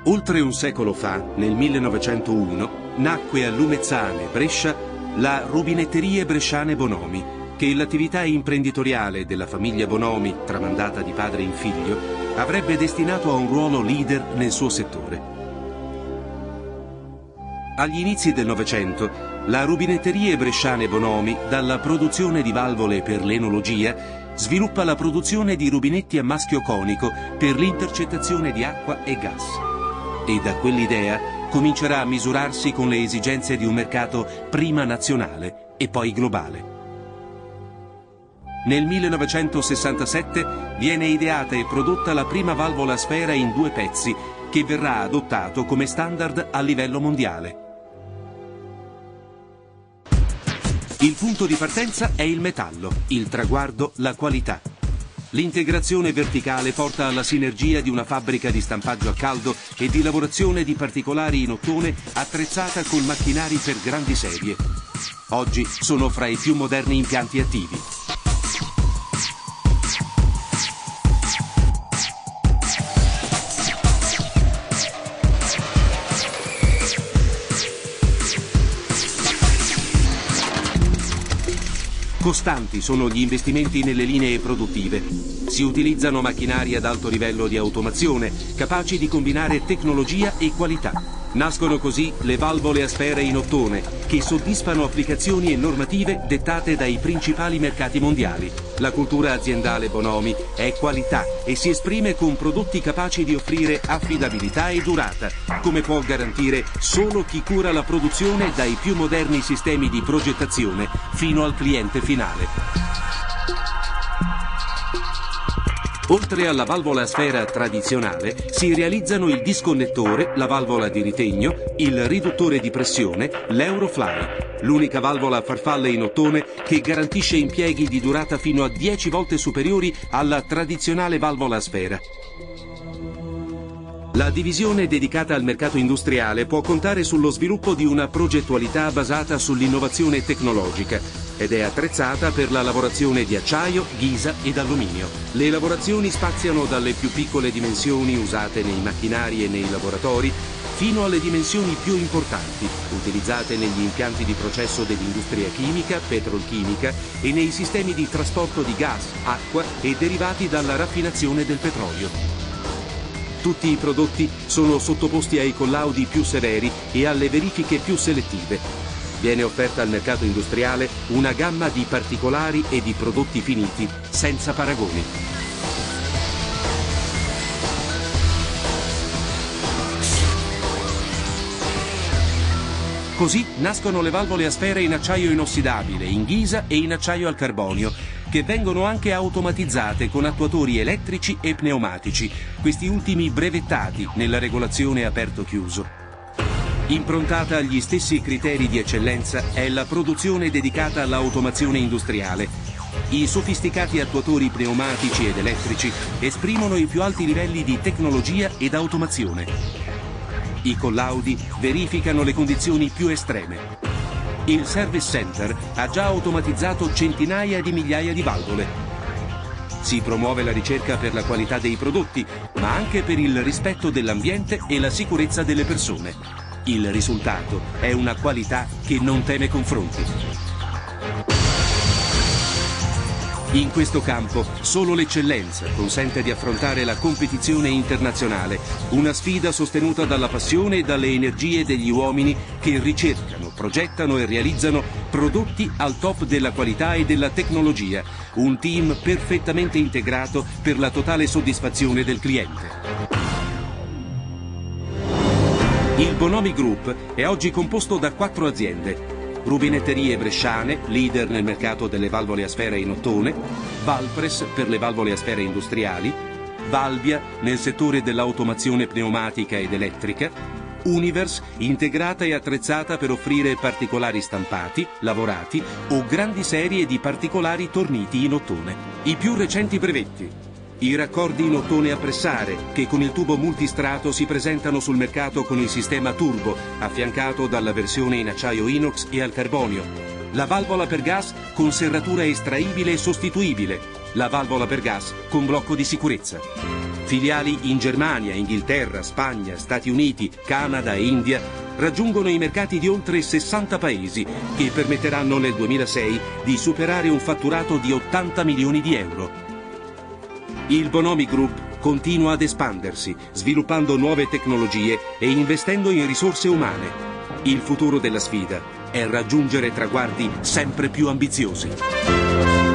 Oltre un secolo fa, nel 1901, nacque a Lumezzane, Brescia, la Rubinetterie Bresciane Bonomi, che l'attività imprenditoriale della famiglia Bonomi, tramandata di padre in figlio, avrebbe destinato a un ruolo leader nel suo settore. Agli inizi del Novecento, la Rubinetterie Bresciane Bonomi, dalla produzione di valvole per l'enologia, sviluppa la produzione di rubinetti a maschio conico per l'intercettazione di acqua e gas. E da quell'idea comincerà a misurarsi con le esigenze di un mercato prima nazionale e poi globale. Nel 1967 viene ideata e prodotta la prima valvola a sfera in 2 pezzi, che verrà adottato come standard a livello mondiale. Il punto di partenza è il metallo, il traguardo la qualità. L'integrazione verticale porta alla sinergia di una fabbrica di stampaggio a caldo e di lavorazione di particolari in ottone attrezzata con macchinari per grandi serie. Oggi sono fra i più moderni impianti attivi. Costanti sono gli investimenti nelle linee produttive. Si utilizzano macchinari ad alto livello di automazione, capaci di combinare tecnologia e qualità. Nascono così le valvole a sfera in ottone, che soddisfano applicazioni e normative dettate dai principali mercati mondiali. La cultura aziendale Bonomi è qualità e si esprime con prodotti capaci di offrire affidabilità e durata, come può garantire solo chi cura la produzione dai più moderni sistemi di progettazione fino al cliente finale. Oltre alla valvola a sfera tradizionale, si realizzano il disconnettore, la valvola di ritegno, il riduttore di pressione, l'Eurofly, l'unica valvola a farfalle in ottone che garantisce impieghi di durata fino a 10 volte superiori alla tradizionale valvola a sfera. La divisione dedicata al mercato industriale può contare sullo sviluppo di una progettualità basata sull'innovazione tecnologica ed è attrezzata per la lavorazione di acciaio, ghisa ed alluminio. Le lavorazioni spaziano dalle più piccole dimensioni usate nei macchinari e nei laboratori fino alle dimensioni più importanti, utilizzate negli impianti di processo dell'industria chimica, petrolchimica e nei sistemi di trasporto di gas, acqua e derivati dalla raffinazione del petrolio. Tutti i prodotti sono sottoposti ai collaudi più severi e alle verifiche più selettive. Viene offerta al mercato industriale una gamma di particolari e di prodotti finiti senza paragoni. Così nascono le valvole a sfera in acciaio inossidabile, in ghisa e in acciaio al carbonio, che vengono anche automatizzate con attuatori elettrici e pneumatici, questi ultimi brevettati nella regolazione aperto-chiuso. Improntata agli stessi criteri di eccellenza è la produzione dedicata all'automazione industriale. I sofisticati attuatori pneumatici ed elettrici esprimono i più alti livelli di tecnologia ed automazione. I collaudi verificano le condizioni più estreme. Il Service Center ha già automatizzato centinaia di migliaia di valvole. Si promuove la ricerca per la qualità dei prodotti, ma anche per il rispetto dell'ambiente e la sicurezza delle persone. Il risultato è una qualità che non teme confronti. In questo campo solo l'eccellenza consente di affrontare la competizione internazionale, una sfida sostenuta dalla passione e dalle energie degli uomini che ricercano, progettano e realizzano prodotti al top della qualità e della tecnologia, un team perfettamente integrato per la totale soddisfazione del cliente. Il Bonomi Group è oggi composto da 4 aziende. Rubinetterie Bresciane, leader nel mercato delle valvole a sfera in ottone, Valpres per le valvole a sfera industriali, Valvia nel settore dell'automazione pneumatica ed elettrica, Univers integrata e attrezzata per offrire particolari stampati, lavorati o grandi serie di particolari torniti in ottone. I più recenti brevetti: i raccordi in ottone a pressare, che con il tubo multistrato si presentano sul mercato con il sistema turbo, affiancato dalla versione in acciaio inox e al carbonio. La valvola per gas con serratura estraibile e sostituibile. La valvola per gas con blocco di sicurezza. Filiali in Germania, Inghilterra, Spagna, Stati Uniti, Canada e India raggiungono i mercati di oltre 60 paesi che permetteranno nel 2006 di superare un fatturato di 80 milioni di euro. Il Bonomi Group continua ad espandersi, sviluppando nuove tecnologie e investendo in risorse umane. Il futuro della sfida è raggiungere traguardi sempre più ambiziosi.